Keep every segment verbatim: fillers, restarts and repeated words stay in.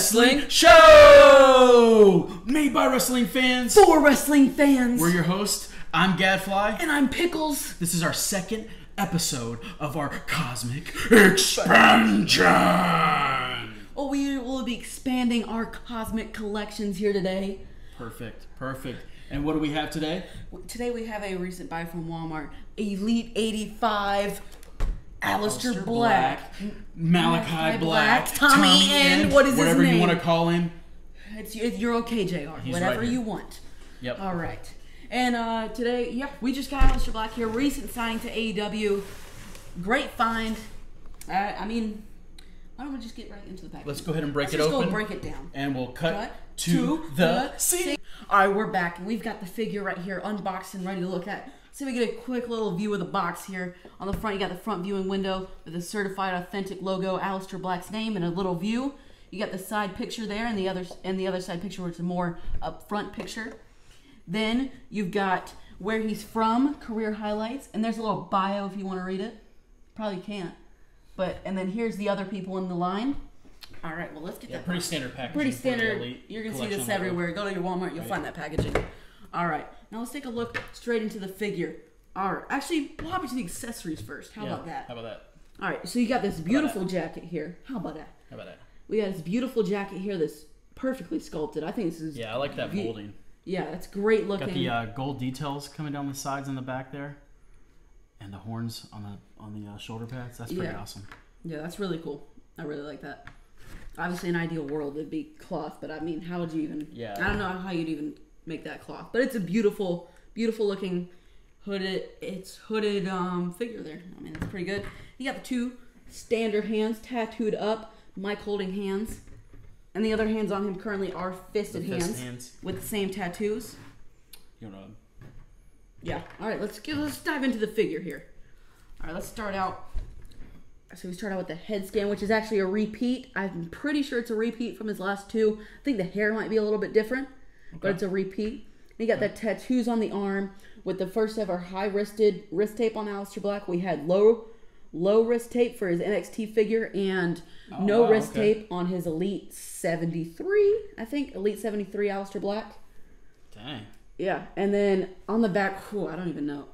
Wrestling Show! Made by wrestling fans. For wrestling fans. We're your hosts. I'm Gadfly. And I'm Pickles. This is our second episode of our Cosmic Expansion. Well, we will be expanding our cosmic collections here today. Perfect, perfect. And what do we have today? Today we have a recent buy from Walmart. Elite eighty-five. Aleister Black, Malachi, Malachi Black, Tomm Alesti, what is his whatever name? you want to call him. It's, you're okay, J R. He's Whatever right you want. Yep. All right. And uh, today, yep, we just got Aleister Black here. Recent signing to A E W. Great find. Uh, I mean, why don't we just get right into the package? Let's go ahead and break Let's it just open. Go break it down. And we'll cut, cut to, to the, the scene. All right, we're back, and we've got the figure right here, unboxed and ready to look at. So we get a quick little view of the box here. On the front, you got the front viewing window with the certified authentic logo, Aleister Black's name, and a little view. You got the side picture there, and the other and the other side picture, which is a more up front picture. Then you've got where he's from, career highlights, and there's a little bio if you want to read it. Probably can't, but and then here's the other people in the line. All right, well let's get yeah, that. Pretty standard packaging. Pretty standard. You're gonna see this everywhere. Go to your Walmart, you'll right. find that packaging. All right, now let's take a look straight into the figure. All right, actually, we'll hop into the accessories first. How yeah, about that? How about that? All right, so you got this beautiful jacket here. How about that? How about that? We got this beautiful jacket here that's perfectly sculpted. I think this is... Yeah, I like that molding. Yeah, that's great looking. Got the uh, gold details coming down the sides and the back there. And the horns on the on the uh, shoulder pads. That's pretty yeah. awesome. Yeah, that's really cool. I really like that. Obviously, in an ideal world, it'd be cloth, but I mean, how would you even... Yeah. I don't know how you'd even make that cloth. But it's a beautiful, beautiful looking hooded, it's hooded um, figure there. I mean, it's pretty good. You got the two standard hands tattooed up, Mike holding hands. And the other hands on him currently are fisted the fist hands, hands with the same tattoos. You know. Yeah. All right, let's get, let's dive into the figure here. All right, let's start out. So we start out with the head scan, which is actually a repeat. I'm pretty sure it's a repeat from his last two. I think the hair might be a little bit different, okay. but it's a repeat. And you got the tattoos on the arm with the first ever high-wristed wrist tape on Aleister Black. We had low low wrist tape for his N X T figure and oh, no wow, wrist okay. tape on his Elite seventy-three, I think. Elite seventy-three Aleister Black. Dang. Yeah, and then on the back, whew, I don't even know.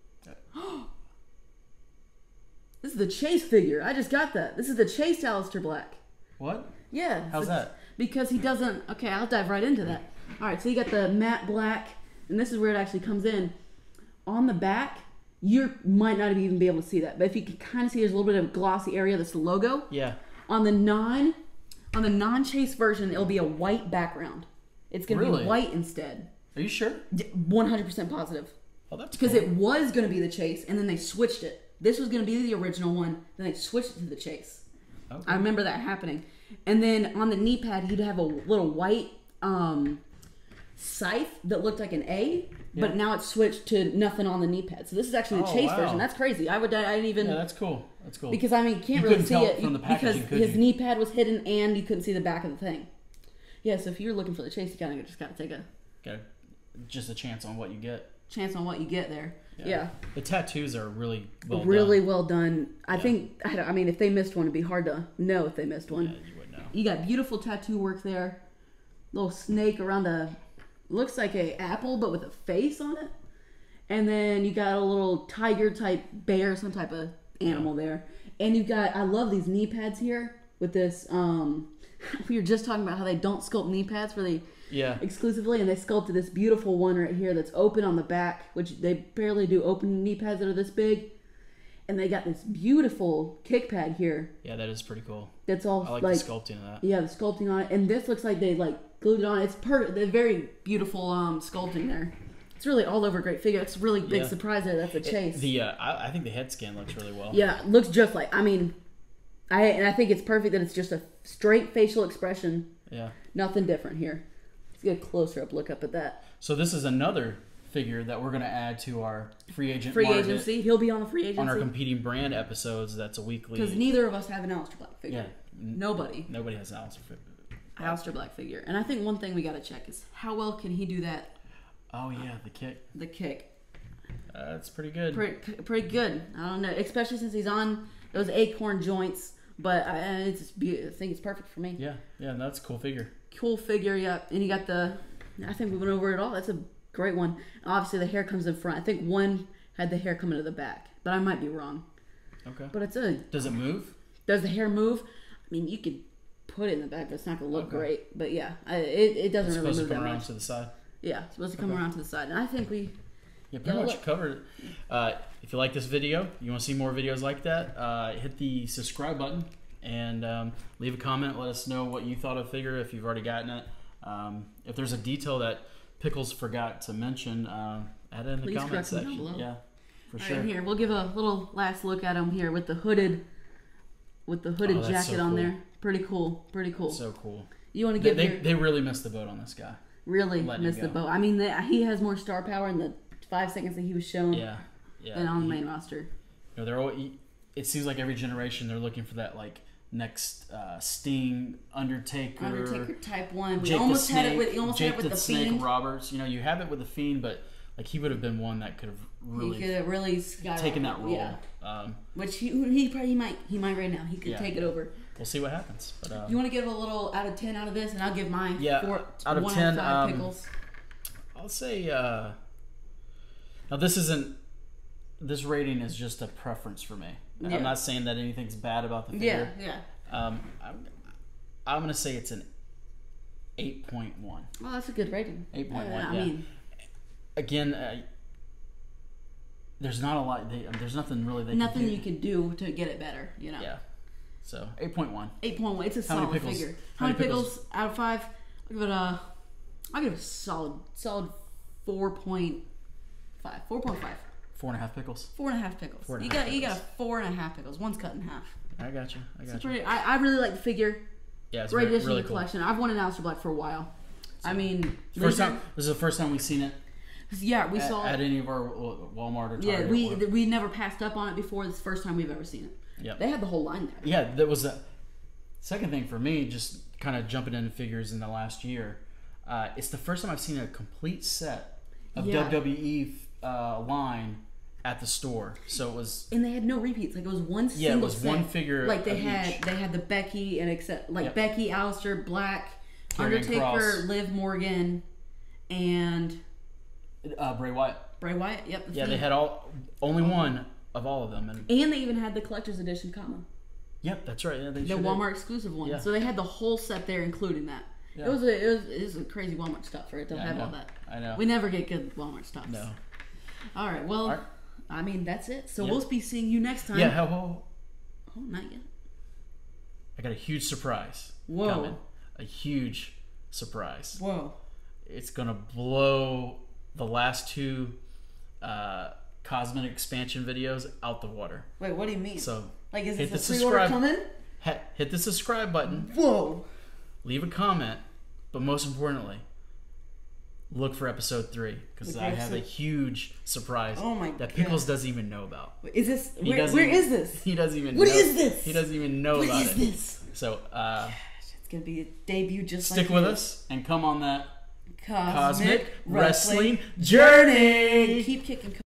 This is the Chase figure. I just got that. This is the Chase Aleister Black. What? Yeah. How's that? Because he doesn't... Okay, I'll dive right into that. All right, so you got the matte black, and this is where it actually comes in. On the back, you might not even be able to see that, but if you can kind of see, there's a little bit of glossy area. That's the logo. Yeah. On the non, on the non-Chase version, it'll be a white background. It's going to really? be white instead. Are you sure? one hundred percent positive. Oh, that's Because cool. it was going to be the Chase, and then they switched it. This was going to be the original one, then they switched it to the Chase. Okay. I remember that happening. And then on the knee pad, he'd have a little white um, scythe that looked like an A, yeah. but now it's switched to nothing on the knee pad. So this is actually the oh, Chase wow. version. That's crazy. I would, I didn't even. Yeah, that's cool. That's cool. Because I mean, you can't you really see it from the because his you? knee pad was hidden and you couldn't see the back of the thing. Yeah, so if you're looking for the Chase, you kind of just got to take a. Got just a chance on what you get. Chance on what you get there. Yeah. yeah. The tattoos are really well really done. well done. I yeah. think, I, I mean, if they missed one, it'd be hard to know if they missed one. Yeah, you would know. You got beautiful tattoo work there. Little snake around the, looks like a apple, but with a face on it. And then you got a little tiger type bear, some type of animal yeah. there. And you've got, I love these knee pads here with this, um, we were just talking about how they don't sculpt knee pads for the Yeah. exclusively, and they sculpted this beautiful one right here that's open on the back, which they barely do open knee pads that are this big. And they got this beautiful kick pad here. Yeah, that is pretty cool. That's all I like, like the sculpting of that. Yeah, the sculpting on it, and this looks like they like glued it on. It's per the very beautiful um sculpting there. It's really all over great figure. It's a really big yeah. surprise there. That's a Chase. It, the uh, I, I think the head scan looks really well. Yeah, it looks just like. I mean, I and I think it's perfect that it's just a straight facial expression. Yeah. Nothing different here. Let's get a closer up look up at that. So this is another figure that we're going to add to our free agent free market agency. He'll be on the free agency on our competing brand episodes. That's a weekly. Because neither of us have an Aleister Black figure. Yeah. Nobody. Nobody has an Aleister figure. Aleister Black figure, and I think one thing we got to check is how well can he do that. Oh yeah, the kick. The kick. Uh, that's pretty good. Pretty, pretty good. I don't know, especially since he's on those acorn joints But I, it's just be- I think it's perfect for me. Yeah, yeah, that's a cool figure. Cool figure, yeah. And you got the, I think we went over it all. That's a great one. Obviously, the hair comes in front. I think one had the hair coming to the back, but I might be wrong. Okay. But it's a. Does it move? Does the hair move? I mean, you could put it in the back, but it's not going to look Okay. great. But yeah, I, it, it doesn't It's really supposed move to come that around much. to the side. Yeah, it's supposed to come Okay. around to the side. And I think we... Yeah, pretty Yeah, much look. covered it. Uh, if you like this video, you want to see more videos like that, uh, hit the subscribe button and um, leave a comment. Let us know what you thought of the figure if you've already gotten it. Um, if there's a detail that Pickles forgot to mention, uh, add it in the Please comment correct me down section. below. Yeah, for All sure. right, here, we'll give a little last look at him here with the hooded with the hooded Oh, that's jacket so on cool. there. Pretty cool. Pretty cool. So cool. You want to They, give they, your... they really missed the boat on this guy. Really letting missed him the go. boat. I mean, the, he has more star power in the five seconds that he was shown Yeah, yeah. than on the He- main roster. You know, they're all, it seems like every generation they're looking for that like next uh, Sting, Undertaker, Undertaker type one. We Jake almost the had Snake, it with, we almost Jake had it with the the Snake Fiend. Roberts. You know, you have it with the Fiend, but like he would have been one that could have really he could have really skyrocketed. taken that role. Yeah. Um, Which he, he probably he might he might right now. He could Yeah. take it over. we'll see what happens. But uh, You want to give a little out of ten out of this, and I'll give mine Yeah, four, out of one ten, out of five um, pickles. I'll say uh, now this isn't this rating is just a preference for me. Yeah. I'm not saying that anything's bad about the Yeah, figure. yeah. Um, I'm, I'm gonna say it's an eight point one. Well, that's a good rating. eight point one. Uh, I yeah. mean, Again, uh, there's not a lot. They, there's nothing really they nothing can do. you can do to get it better. You know. Yeah. So eight point one. Eight point one. It's a How many solid pickles? figure. How How many many pickles, out of five? I'll give it a. I'll give it a solid, solid four point five. Four point five. Four and a half pickles. Four and a half pickles. Four and a you half got you got a pickles. four and a half pickles. One's cut in half. I got you. I got It's you. pretty, I, I really like the figure. Yeah, it's Great very, addition really to the cool. collection. I've wanted Aleister Black for a while. I mean, First laser- time. This is the first time we've seen it. Yeah, we at, saw at it. any of our Walmart or Target. Yeah, we or, we never passed up on it before. This is the first time we've ever seen it. Yep. They had the whole line there. Yeah, that was the second thing for me. Just kind of jumping into figures in the last year. Uh, it's the first time I've seen a complete set of Yeah. W W E uh, line at the store. So it was. And they had no repeats. Like it was one Yeah, it single was set. one figure Like they of had each. they had the Becky and except like Yep. Becky, Aleister, Black, Karrion Undertaker, Kross. Liv Morgan, and Uh, Bray Wyatt. Bray Wyatt. Yep. the Yeah, they Fiend. had all only one of all of them, and And they even had the collector's edition comma. yep, that's right. Yeah, they The sure did. Walmart exclusive one. Yeah. So they had the whole set there, including that. Yeah. It was a, it was it was a crazy Walmart stuff for it to Yeah, I have all know. that. I know. We never get good Walmart stuff. No. All right. Well, All right. I mean that's it. So Yeah. we'll be seeing you next time. Yeah. How, how, Oh, not yet. I got a huge surprise Whoa. coming. A huge surprise. Whoa. It's gonna blow the last two uh, Cosmic Expansion videos out the water. Wait, what do you mean? So like, is hit this the a pre-order subscribe- coming? hit, hit the subscribe button. Whoa. Leave a comment, but most importantly, look for episode three because Look I for have a episode- huge surprise Oh my that God. Pickles doesn't even know about. Is this He where, doesn't where even- is this? He doesn't even. What know. is this? He doesn't even know What about is it. this? So uh, It's gonna be a debut just stick like with this. us and come on that Cosmic, Cosmic Wrestling Wrestling Journey. Keep kicking.